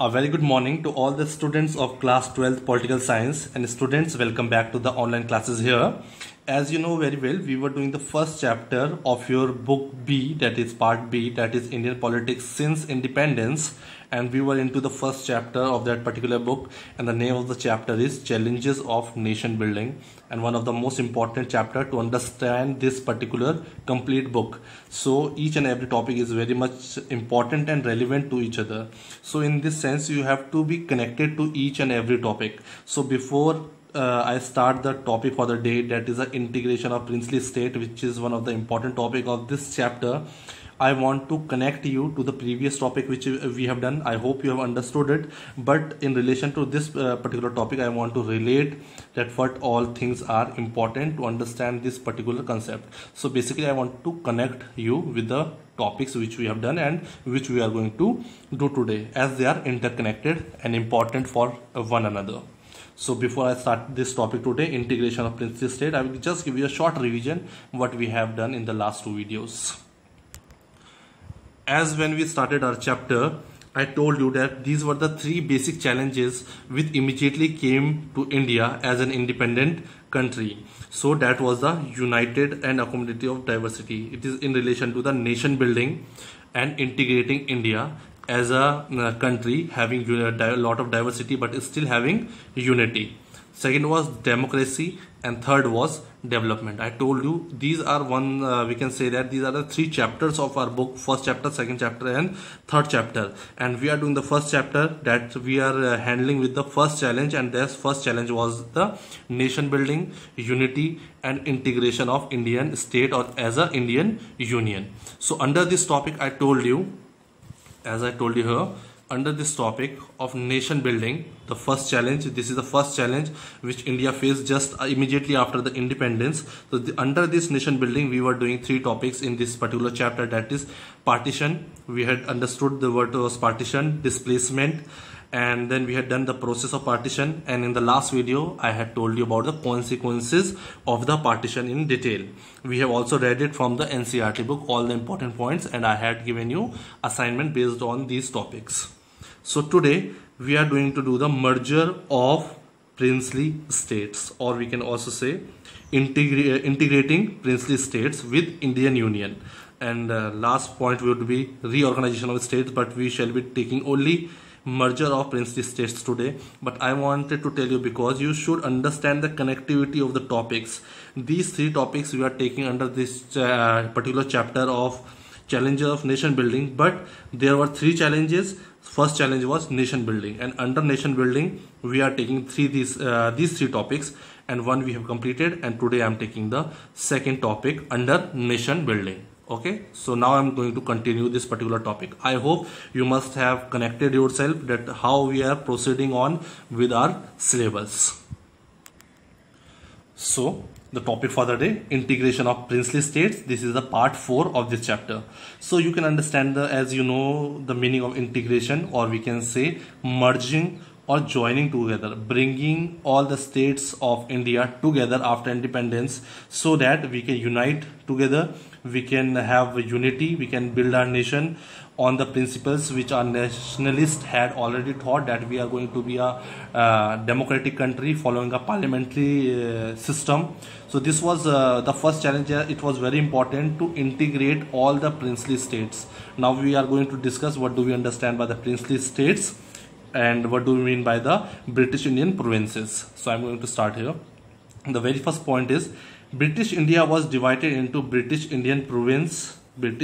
A very good morning to all the students of class 12th political science, and students, welcome back to the online classes here. As you know very well, we were doing the first chapter of your book B, that is part B, that is Indian politics since independence, and we were into the first chapter of that particular book, and the name of the chapter is Challenges of Nation Building, and one of the most important chapter to understand this particular complete book. So each and every topic is very much important and relevant to each other. So in this sense, you have to be connected to each and every topic. So before I start the topic for the day, that is the integration of princely state, which is one of the important topic of this chapter. I want to connect you to the previous topic which we have done. I hope you have understood it, but in relation to this particular topic, I want to relate that what all things are important to understand this particular concept. So basically I want to connect you with the topics which we have done and which we are going to do today, as they are interconnected and important for one another. So before I start this topic today, integration of princely state, I will just give you a short revision what we have done in the last two videos. As when we started our chapter, I told you that these were the three basic challenges which immediately came to India as an independent country. So that was the united and accommodative of diversity. It is in relation to the nation building and integrating India as a country having a lot of diversity but still having unity. Second was democracy, and third was development. I told you these are we can say that these are the three chapters of our book: first chapter, second chapter, and third chapter. And we are doing the first chapter that we are handling with the first challenge, and this first challenge was the nation building, unity, and integration of Indian state or as a Indian union. So under this topic, I told you, as I told you here, under this topic of nation building, the first challenge, this is the first challenge which India faced just immediately after the independence. So under this nation building, we were doing three topics in this particular chapter, that is partition. We had understood the word was partition, displacement, and then we had done the process of partition, and in the last video I had told you about the consequences of the partition in detail. We have also read it from the NCERT book, all the important points, and I had given you assignment based on these topics. So today we are going to do the merger of princely states, or we can also say integrating princely states with Indian Union. And last point would be reorganization of states, but we shall be taking only merger of princely states today. But I wanted to tell you, because you should understand the connectivity of the topics. These three topics we are taking under this particular chapter of challenges of nation building, but there were three challenges. First challenge was nation building, and under nation building we are taking these three topics, and one we have completed, and today I am taking the second topic under nation building. Okay, so now I'm going to continue this particular topic. I hope you must have connected yourself that how we are proceeding on with our syllabus. So the topic for the day, integration of princely states. This is the part 4 of this chapter. So you can understand as you know the meaning of integration, or we can say merging or joining together, bringing all the states of India together after independence so that we can unite together, we can have unity, we can build our nation on the principles which our nationalists had already thought, that we are going to be a democratic country following a parliamentary system. So this was the first challenge. It was very important to integrate all the princely states. Now we are going to discuss what do we understand by the princely states and what do we mean by the British Indian provinces. So I'm going to start here. The very first point is British India was divided into British Indian province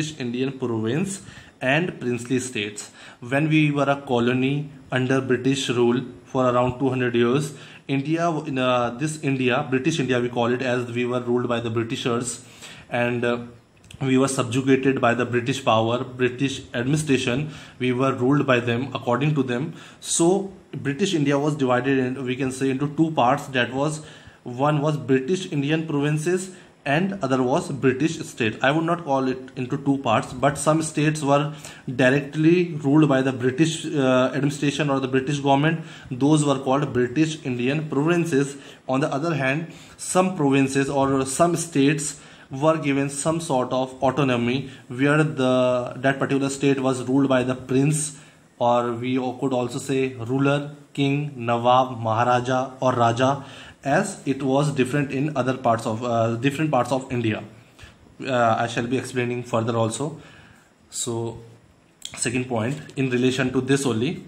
and princely states. When we were a colony under British rule for around 200 years, British India we call it, as we were ruled by the Britishers, and we were subjugated by the British power, British administration. We were ruled by them, according to them. So British India was divided in, we can say, into two parts. That was, one was British Indian provinces and other was British state. I would not call it into two parts, but some states were directly ruled by the British administration or the British government. Those were called British Indian provinces. On the other hand, some provinces or some states were given some sort of autonomy, where that particular state was ruled by the prince or we could also say ruler, king, Nawab, Maharaja, or Raja, as it was different in other parts of different parts of India. I shall be explaining further also. So, second point, in relation to this only,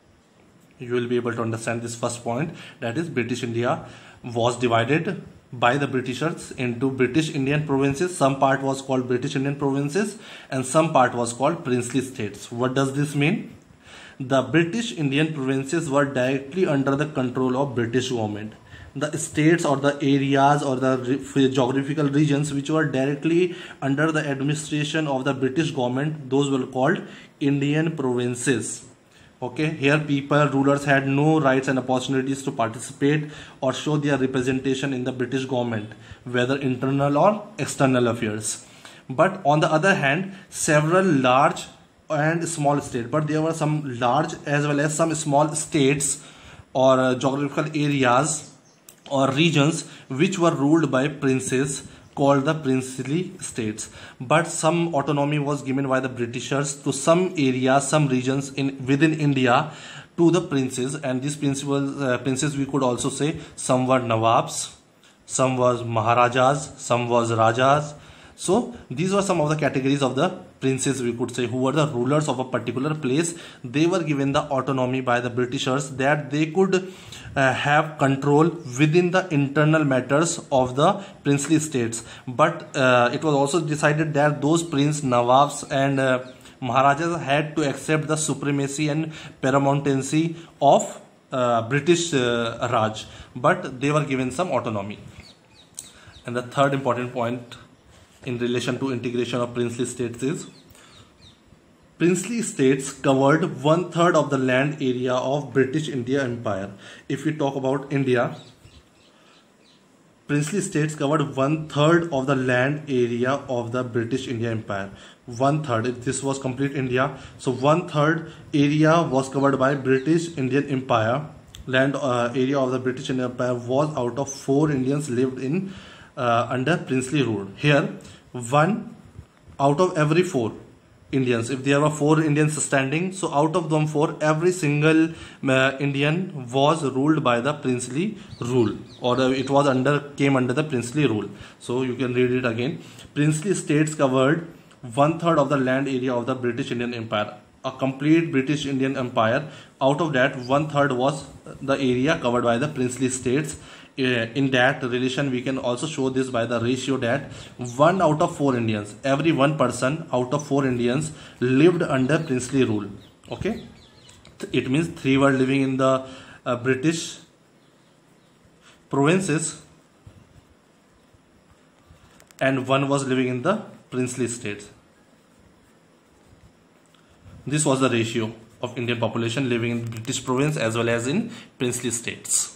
you will be able to understand this first point, that is British India was divided by the Britishers into British Indian provinces. Some part was called British Indian provinces and some part was called princely states. What does this mean? The British Indian provinces were directly under the control of British government. The states or the areas or the geographical regions which were directly under the administration of the British government, those were called Indian provinces. Okay, here people, rulers had no rights and opportunities to participate or show their representation in the British government, whether internal or external affairs. But on the other hand, several large and small states, but there were some large as well as some small states or geographical areas or regions which were ruled by princes called the princely states, but some autonomy was given by the Britishers to some areas, some regions within India to the princes, and these princes we could also say some were Nawabs, some was Maharajas, some was Rajas. So these were some of the categories of the princes we could say who were the rulers of a particular place. They were given the autonomy by the Britishers that they could have control within the internal matters of the princely states. But it was also decided that those prince, Nawabs and Maharajas had to accept the supremacy and paramountcy of British Raj, but they were given some autonomy. And the third important point in relation to integration of princely states is princely states covered 1/3 of the land area of British India Empire. If we talk about India, princely states covered 1/3 of the land area of the British India Empire. 1/3, if this was complete India, so 1/3 area was covered by British Indian Empire. Land area of the British Indian Empire was out of 4 Indians lived in under princely rule. Here, 1 out of every 4 Indians, if there were 4 Indians standing, so out of them 4, every single Indian was ruled by the princely rule, or it was came under the princely rule. So you can read it again. Princely states covered 1/3 of the land area of the British Indian Empire. A complete British Indian Empire, out of that 1/3 was the area covered by the princely states. In that relation, we can also show this by the ratio that 1 out of 4 Indians, every 1 person out of 4 Indians lived under princely rule. Okay, it means 3 were living in the British provinces and 1 was living in the princely states. This was the ratio of Indian population living in British province as well as in princely states.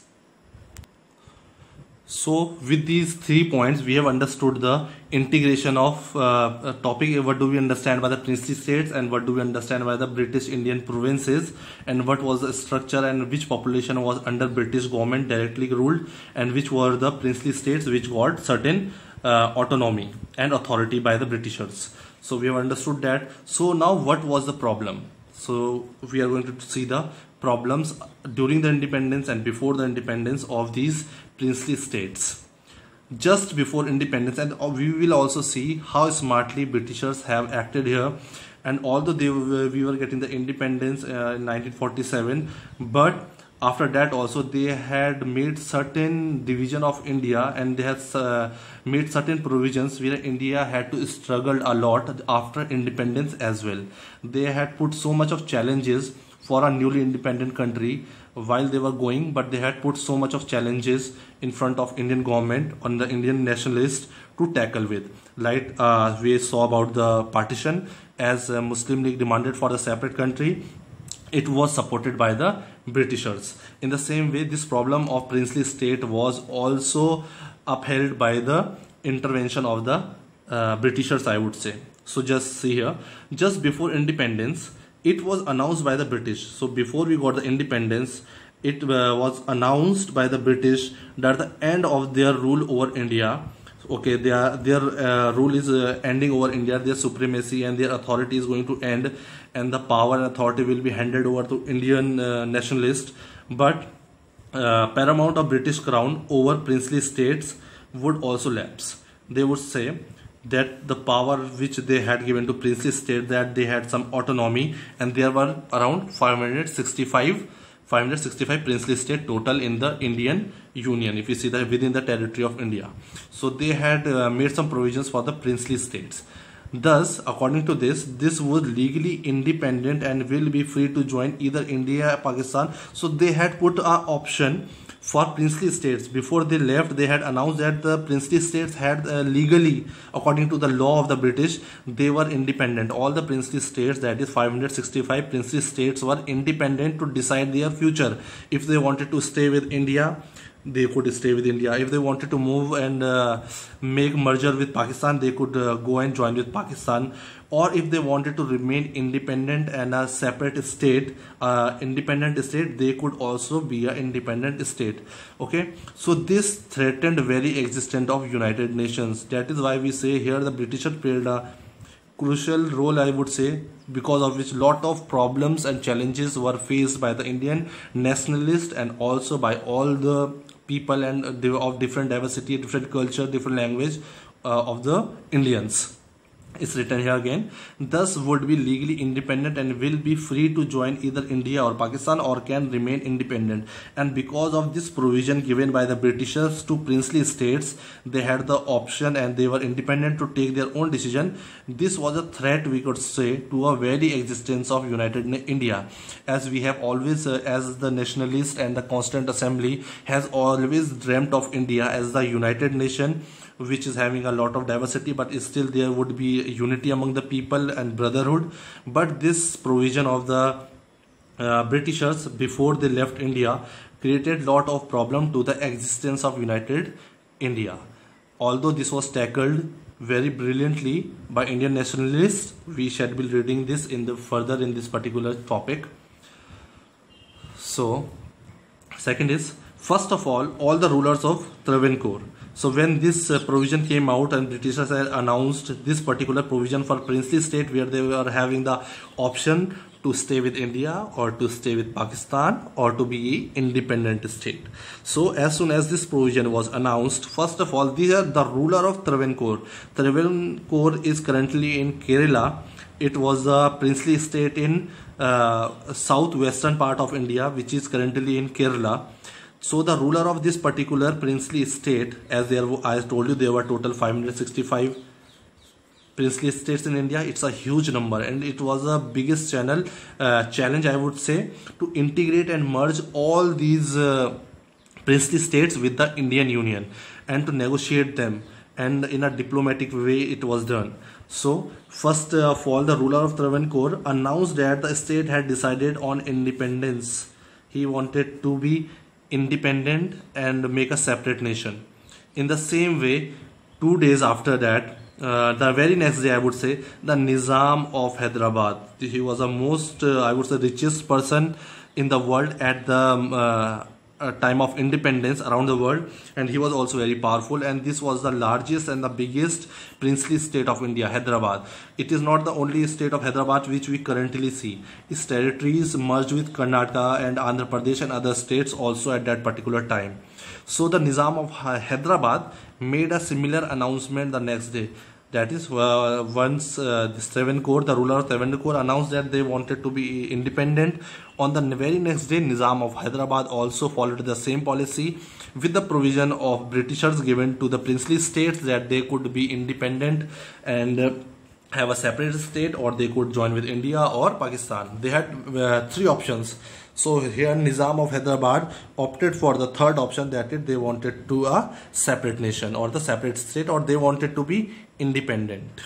So with these 3 points, we have understood the integration of topic. What do we understand by the princely states and what do we understand by the British Indian provinces, and what was the structure and which population was under British government directly ruled, and which were the princely states which got certain autonomy and authority by the Britishers. So we have understood that. So now what was the problem? So we are going to see the problems during the independence and before the independence of these princely states. Just before independence, and we will also see how smartly Britishers have acted here. And although we were getting the independence in 1947, but after that also they had made certain division of India, and they had made certain provisions where India had to struggle a lot after independence as well. They had put so much of challenges for a newly independent country while they were going, but they had put so much of challenges in front of Indian government on the Indian nationalists to tackle with. Like we saw about the partition, as Muslim League demanded for a separate country, it was supported by the Britishers. In the same way, this problem of princely state was also upheld by the intervention of the Britishers, I would say. So just see here, just before independence, it was announced by the British. So before we got the independence, it was announced by the British that the end of their rule over India okay, their rule is ending over India, their supremacy and their authority is going to end, and the power and authority will be handed over to Indian nationalists. But paramount of British crown over princely states would also lapse. They would say that the power which they had given to princely state, that they had some autonomy, and there were around 565 princely state total in the Indian Union, if you see that within the territory of India. So they had made some provisions for the princely states. Thus, according to this was legally independent and will be free to join either India or Pakistan. So they had put an option for princely states. Before they left, they had announced that the princely states had legally, according to the law of the British, they were independent. All the princely states, that is 565 princely states, were independent to decide their future. If they wanted to stay with India, they could stay with India. If they wanted to move and make merger with Pakistan, they could go and join with Pakistan. Or if they wanted to remain independent and a separate state, they could also be an independent state. Okay, so this threatened very existence of United Nations. That is why we say here the Britishers played a crucial role, I would say, because of which lot of problems and challenges were faced by the Indian nationalists and also by all the people and of different diversity, different culture, different language of the Indians. It's written here again, thus would be legally independent and will be free to join either India or Pakistan, or can remain independent. And because of this provision given by the Britishers to princely states, they had the option and they were independent to take their own decision. This was a threat, we could say, to a very existence of United India, as we have always as the nationalist and the Constituent Assembly has always dreamt of India as the United Nation, which is having a lot of diversity, but still there would be unity among the people and brotherhood. But this provision of the Britishers before they left India created lot of problem to the existence of United India. Although this was tackled very brilliantly by Indian nationalists, we shall be reading this in the further in this particular topic. So second is, first of all the rulers of Travancore. So when this provision came out and Britishers had announced this particular provision for princely state, where they were having the option to stay with India or to stay with Pakistan or to be independent state. So as soon as this provision was announced, first of all, these are the ruler of Travancore. Travancore is currently in Kerala. It was a princely state in southwestern part of India, which is currently in Kerala. So the ruler of this particular princely state, as there, I told you, there were total 565 princely states in India. It's a huge number, and it was the biggest challenge, I would say, to integrate and merge all these princely states with the Indian Union and to negotiate them, and in a diplomatic way it was done. So first of all, the ruler of Travancore announced that the state had decided on independence. He wanted to be independent and make a separate nation. In the same way, 2 days after that, the very next day, I would say, the Nizam of Hyderabad, he was the most I would say richest person in the world at the time of independence around the world, and he was also very powerful, and this was the largest and the biggest princely state of India, Hyderabad. It is not the only state of Hyderabad which we currently see. Its territories merged with Karnataka and Andhra Pradesh and other states also at that particular time. So the Nizam of Hyderabad made a similar announcement the next day. That is, once this Travancore, the ruler of Travancore, announced that they wanted to be independent, on the very next day, Nizam of Hyderabad also followed the same policy, with the provision of Britishers given to the princely states that they could be independent and have a separate state, or they could join with India or Pakistan. They had 3 options. So here Nizam of Hyderabad opted for the third option, that is, they wanted to a separate nation or the separate state, or they wanted to be independent.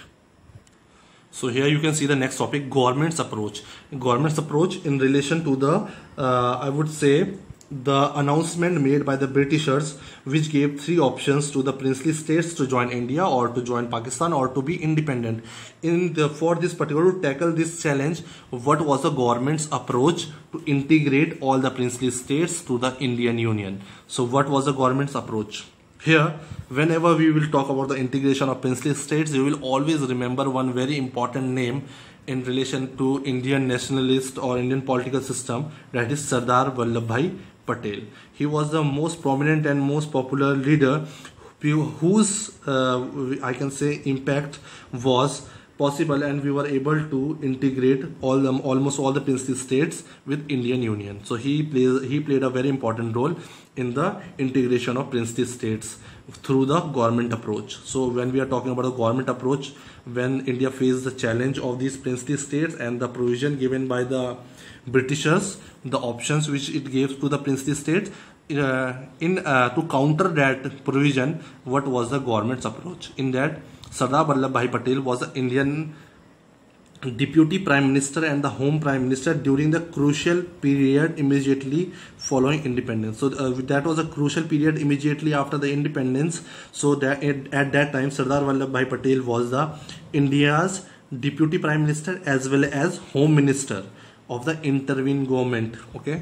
So here you can see the next topic, government's approach. Government's approach in relation to the I would say the announcement made by the Britishers, which gave 3 options to the princely states to join India or to join Pakistan or to be independent. For this particular, to tackle this challenge, what was the government's approach to integrate all the princely states to the Indian Union? So what was the government's approach? Here, whenever we will talk about the integration of princely states, you will always remember one very important name in relation to Indian nationalist or Indian political system, that is Sardar Vallabhbhai Patel. He was the most prominent and most popular leader whose I can say impact was possible, and we were able to integrate almost all the princely states with Indian Union. So he played a very important role in the integration of princely states through the government approach. So when we are talking about a government approach, when India faced the challenge of these princely states and the provision given by the Britishers, the options which it gave to the princely states, to counter that provision, what was the government's approach? In that, Sardar Vallabhbhai Patel was the Indian Deputy Prime Minister and the Home Prime Minister during the crucial period immediately following independence. So that was a crucial period immediately after the independence. So that at that time, Sardar Vallabhbhai Patel was the India's Deputy Prime Minister as well as Home Minister of the intervened government. Okay.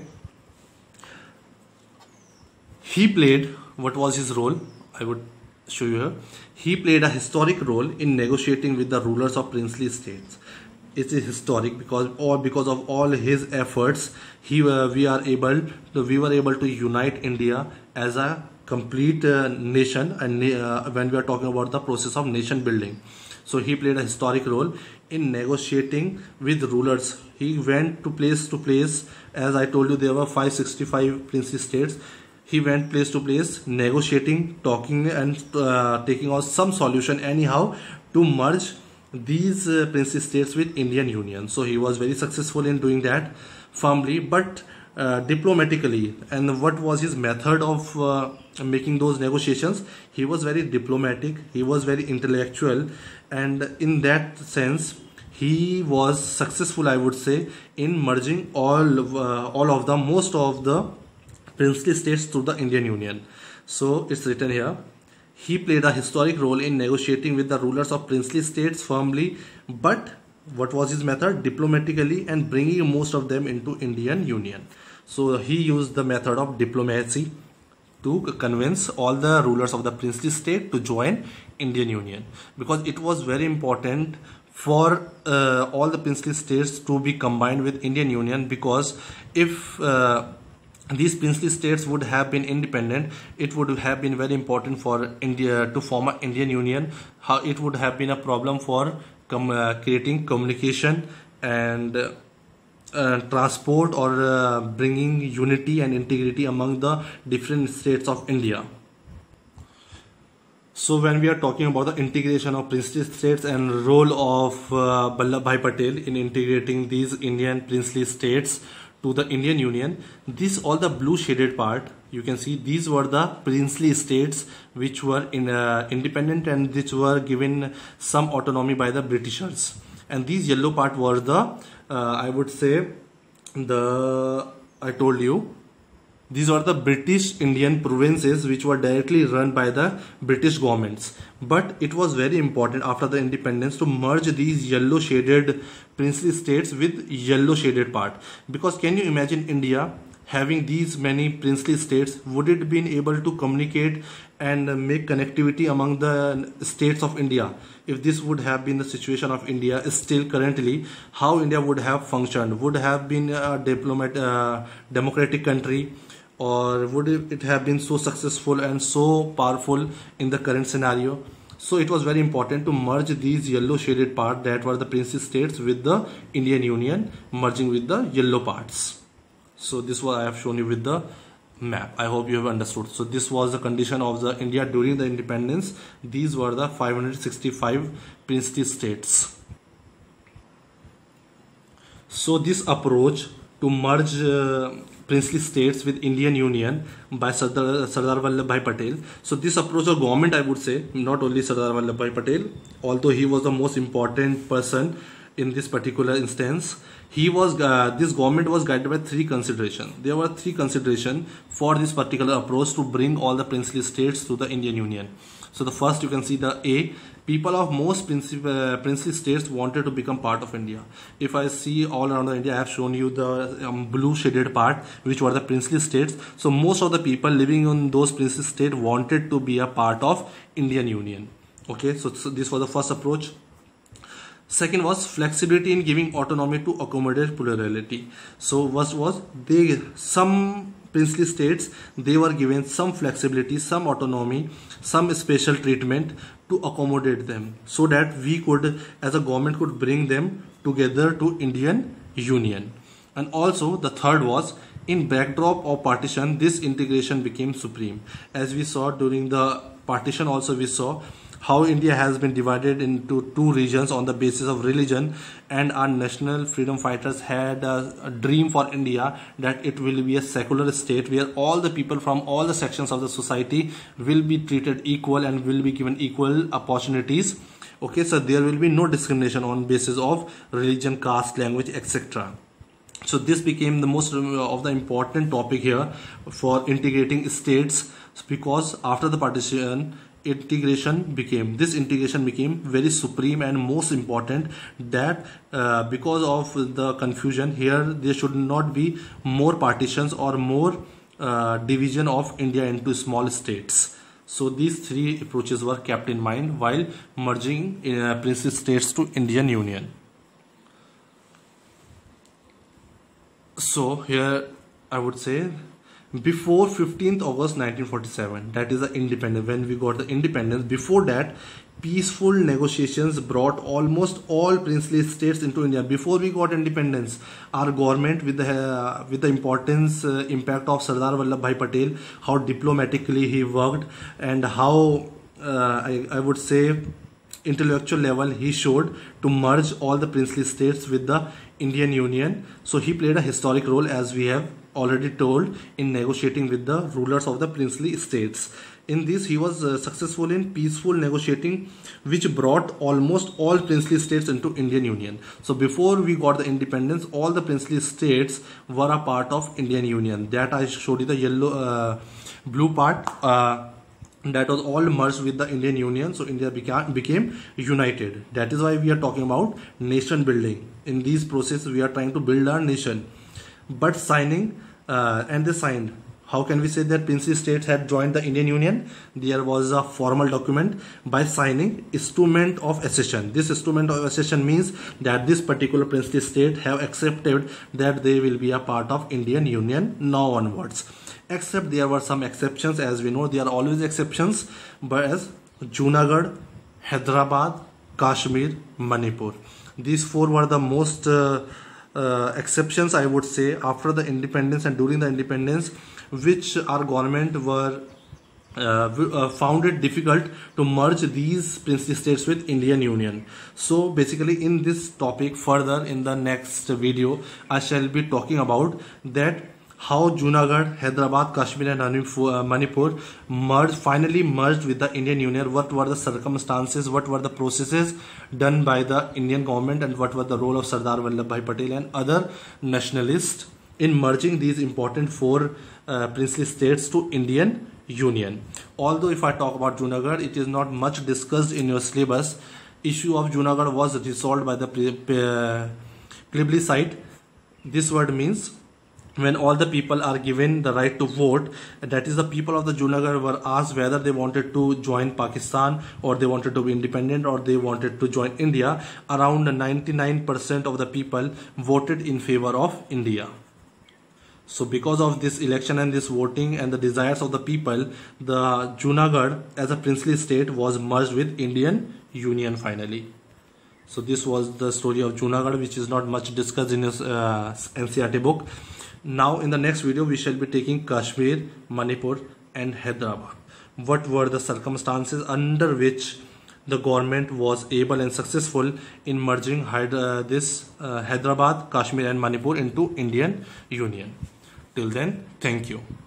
He played, what was his role? I would show you here. He played a historic role in negotiating with the rulers of princely states. It is historic because of all his efforts, we were able to unite India as a complete nation, and when we are talking about the process of nation building. So he played a historic role in negotiating with rulers. He went to place. As I told you, there were 565 princely states. He went place to place, negotiating, talking, and taking out some solution anyhow to merge these princely states with Indian Union. So he was very successful in doing that firmly, but diplomatically. And what was his method of making those negotiations? He was very diplomatic, he was very intellectual, and in that sense he was successful, I would say, in merging most of the princely states to the Indian Union. So it's written here, he played a historic role in negotiating with the rulers of princely states firmly, but what was his method? Diplomatically, and bringing most of them into Indian Union. So he used the method of diplomacy to convince all the rulers of the princely state to join Indian Union, because it was very important for all the princely states to be combined with Indian Union, because if these princely states would have been independent, it would have been very important for India to form an Indian Union. How it would have been a problem for creating communication and transport, or bringing unity and integrity among the different states of India. So when we are talking about the integration of princely states and role of Vallabhbhai Patel in integrating these Indian princely states to the Indian Union, all the blue shaded part, you can see these were the princely states which were independent and which were given some autonomy by the Britishers, and these yellow part were the I would say I told you, these are the British Indian provinces which were directly run by the British governments. But it was very important after the independence to merge these yellow shaded princely states with yellow shaded part, because can you imagine India having these many princely states? Would it been able to communicate and make connectivity among the states of India? If this would have been the situation of India still currently, how India would have functioned? Would have been a democratic country, or would it have been so successful and so powerful in the current scenario? So it was very important to merge these yellow shaded part, that were the princely states, with the Indian Union, merging with the yellow parts. So this is what I have shown you with the map. I hope you have understood. So this was the condition of the India during the independence. These were the 565 princely states. So this approach to merge princely states with Indian Union by Sardar Vallabhbhai Patel. So this approach of government, I would say, not only Sardar Vallabhbhai Patel, although he was the most important person in this particular instance, he was this government was guided by three considerations. There were three considerations for this particular approach to bring all the princely states to the Indian Union. So the first, you can see the A, people of most princely states wanted to become part of India. If I see all around the India, I have shown you the blue shaded part, which were the princely states. So most of the people living in those princely states wanted to be a part of Indian Union. Okay, so this was the first approach. Second was flexibility in giving autonomy to accommodate plurality. So what was some princely states, they were given some flexibility, some autonomy, some special treatment to accommodate them, so that we could, as a government, could bring them together to Indian Union. And also the third was, in backdrop of partition, this integration became supreme. As we saw during the partition also, we saw how India has been divided into two regions on the basis of religion, and our national freedom fighters had a dream for India that it will be a secular state where all the people from all the sections of the society will be treated equal and will be given equal opportunities. Okay, so there will be no discrimination on basis of religion, caste, language, etc. So this became the most of the important topic here for integrating states, because after the partition, integration became very supreme and most important, that because of the confusion here, there should not be more partitions or more division of India into small states. So these three approaches were kept in mind while merging princely states to Indian Union. So here I would say, before 15th August 1947, that is the independence, when we got the independence, before that, peaceful negotiations brought almost all princely states into India. Before we got independence, our government, with the importance impact of Sardar Vallabhbhai Patel, how diplomatically he worked, and how I would say intellectual level he showed to merge all the princely states with the Indian Union. So he played a historic role, as we have already told, in negotiating with the rulers of the princely states. In this, he was successful in peaceful negotiating, which brought almost all princely states into Indian Union. So before we got the independence, all the princely states were a part of Indian Union. That I showed you the yellow blue part, that was all merged with the Indian Union. So India became united. That is why we are talking about nation building. In these process, we are trying to build our nation. But signing, and they signed. How can we say that princely states had joined the Indian Union? There was a formal document by signing instrument of accession. This instrument of accession means that this particular princely state have accepted that they will be a part of Indian Union now onwards. Except there were some exceptions. As we know, there are always exceptions, but as Junagadh, Hyderabad, Kashmir, Manipur. These four were the most exceptions, I would say, after the independence and during the independence, which our government were found it difficult to merge these princely states with Indian Union. So basically, in this topic further, in the next video, I shall be talking about that how Junagadh, Hyderabad, Kashmir and Manipur finally merged with the Indian Union. What were the circumstances, what were the processes done by the Indian government, and what was the role of Sardar Vallabhbhai Patel and other nationalists in merging these important four princely states to Indian Union. Although if I talk about Junagadh, it is not much discussed in your syllabus. Issue of Junagadh was resolved by the plebiscite. This word means when all the people are given the right to vote, that is, the people of the Junagadh were asked whether they wanted to join Pakistan, or they wanted to be independent, or they wanted to join India. Around 99% of the people voted in favor of India. So because of this election and this voting and the desires of the people, the Junagadh as a princely state was merged with Indian Union finally. So this was the story of Junagadh, which is not much discussed in this NCERT book. Now in the next video, we shall be taking Kashmir, Manipur and Hyderabad. What were the circumstances under which the government was able and successful in merging Hyderabad, Kashmir and Manipur into Indian Union. Till then, thank you.